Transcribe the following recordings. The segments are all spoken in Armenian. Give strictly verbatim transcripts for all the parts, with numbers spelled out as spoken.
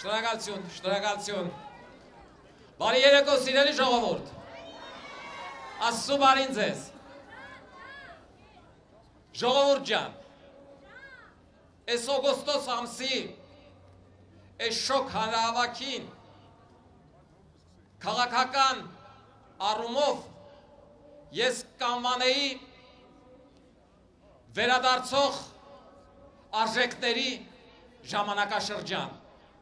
Շնորհակալություն, շնորհակալություն։ Բարի երեկո սիրելի ժողովուրդ։ Աստծո բարին ձեզ։ Ժողովուրդ ջան։ Այս օգոստոս ամսի այս շոկ հանրահավաքին քաղաքական առումով ես կանվանեի վերադարձող արժեքների ժամանակաշրջան,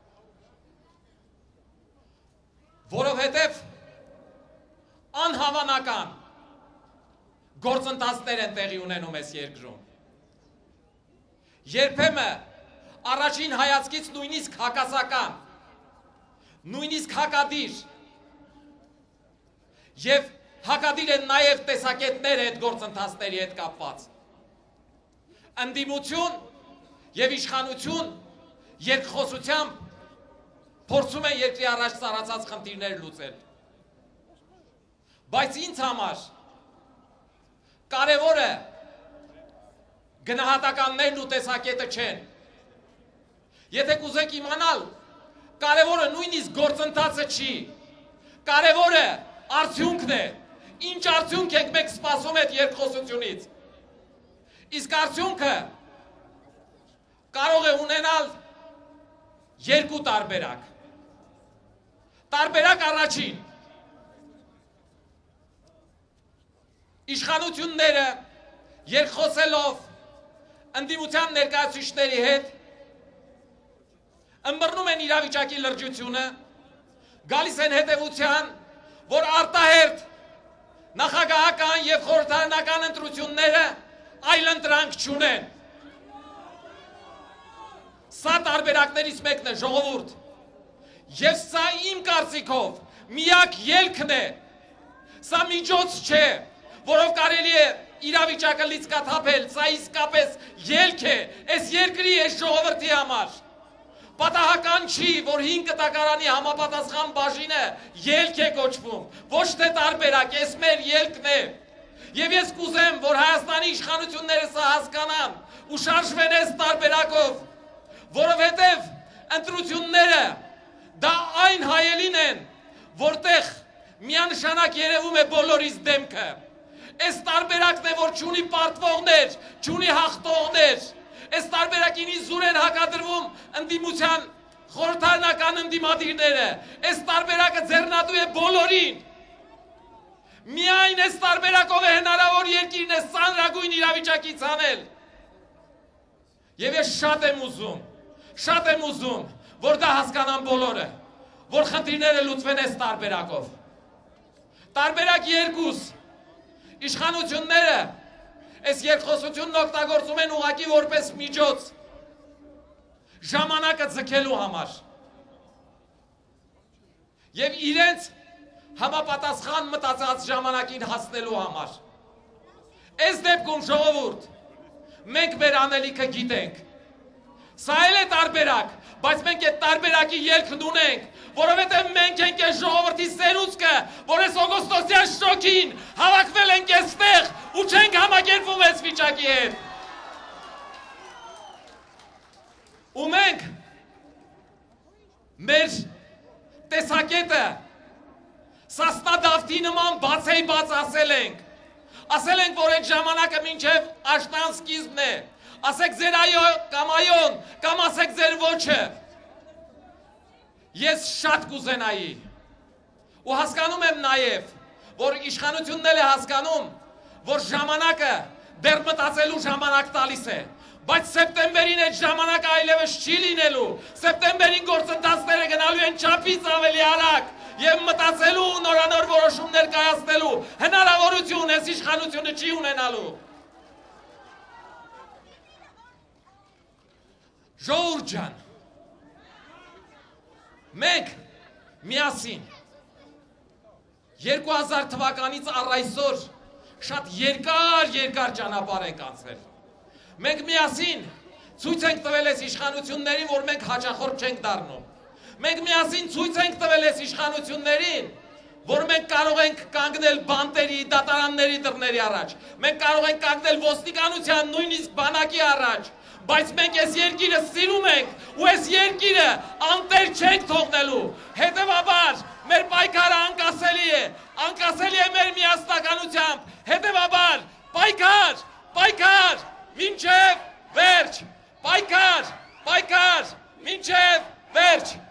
որովհետև անհավանական գործընթացներ են տեղի ունենում այս երկրում։ Երբեմն առաջին հայացքից նույնիսկ հակասական, նույնիսկ հակադիր եւ հակադիր են նաեւ տեսակետներ այդ գործընթացների հետ կապված։ Ընդդիմություն եւ իշխանություն երկխոսությամբ փորձում են երկրի առաջ ծառացած խնդիրներ լուծել։ Բայց ինձ համար կարևորը գնահատականներն ու տեսակետը չեն։ Եթե կուզեք իմանալ, կարևորը նույնիսկ գործընթացը չի, կարևորը արդյունքն է, ինչ արդյունք եք մենք սպասում այդ երկխոսությունից։ Իսկ արդյունքը կարող է ունենալ երկու տարբերակ։ Տարբերակ առաջին, իշխանությունները երկխոսելով ընդդիմության ներկայացուցիչների հետ ըմբռնում են իրավիճակի լրջությունը, գալիս են հետևության, որ արտահերթ նախագահական եւ խորհրդարանական ընտրությունները այլ ընտրանք չունեն։ Սա տարբերակներից մեկն է, ժողովուրդ, եւ սա իմ կարծիքով միակ ելքն է, սա միջոց չէ, որով կարելի է իրավիճակը լիցքաթափել, սա իսկապես ելք է այս երկրի, այս ժողովրդի համար։ Պատահական չի, որ հին կտակարանի համապատասխան բաժինը ելք է կոչվում, ոչ թե տարբերակ, այս մեր ելքն է։ Եվ ես կուզեմ, որ Հայաստանի իշխանությունները սա հասկանան ու շարժվեն այս տարբերակով, որովհետև ընտրությունները դա այն հայելին են, որտեղ միանշանակ երևում է բոլորիս դեմքը։ Այս տարբերակն է, որ չունի պարտվողներ, չունի հաղթողներ։ Այս տարբերակին իզուր են հակադրվում ընդդիմության խորհրդարանական ընդդիմադիրները։ Այս տարբերակը ձեռնատու է բոլորին։ Միայն այս տարբերակով է հնարավոր երկիրն է սանրագույն իրավիճակից անել։ Եվ ես շատ եմ ուզում, շատ եմ ուզում, որ դա հասկանան բոլորը, որ խնդիրները լուծվեն այս տարբերակով։ Տարբերակ երկուս, իշխանությունները այս երկխոսությունն օգտագործում են ուղղակի որպես միջոց ժամանակը ձգելու համար եւ իրենց համապատասխան մտածած ժամանակին հասնելու համար։ Այս դեպքում ժողովուրդ, մենք մեր անելիքը գիտենք։ Սա էլ է տարբերակ, բայց մենք այդ տարբերակի ելքն ունենք, որովհետև մենք ենք այս ժողովրդի սերուցքը, որ այս օգոստոսյան շոկին հավաքվել ենք այստեղ ու չենք համակերպվում այս վիճակի հետ։ Ու մենք մեր տեսակետը Սասնա Դավթի նման բացեի բաց ասել ենք։ Ասել ենք, որ այդ ժամանակը մինչև աշնան սկիզբն է։ Ասեք ձեր այո կամ այոն, կամ ասեք ձեր ոչը։ Ես շատ կուզենայի ու հասկանում եմ նաև, որ իշխանությունն էլ է հասկանում, որ ժամանակը դեռ մտածելու ժամանակ տալիս է, բայց սեպտեմբերին այդ ժամանակը այլևս չի լինելու, սեպտեմբերին գործընթացները գնալու են չափից ավելի արագ եւ մտածելու ու նորանոր որոշումներ կայացնելու հնարավորություն այս իշխանությունը չի ունենալու։ Ժողովուրդ ջան, մենք միասին երկու հազար թվականից առ այսօր շատ երկար երկար ճանապարհ ենք անցել։ Մենք միասին ցույց ենք տվել այս իշխանություններին, որ մենք հաճախորդ չենք դառնում։ Մենք միասին ցույց ենք տվել այս իշխանություններին, որ մենք կարող ենք կանգնել բանտերի, դատարանների դռների առաջ։ Մենք կարող ենք կանգնել ոստիկանության, նույնիսկ բանակի առաջ, բայց մենք այս երկիրը սիրում ենք ու այս երկիրը անտեր չենք թողնելու։ Հետևաբար մեր պայքարը անկասելի է, անկասելի է մեր միասնականությամբ։ Հետևաբար պայքար, պայքար, մինչև վերջ, պայքար, պայքար, մինչև վերջ։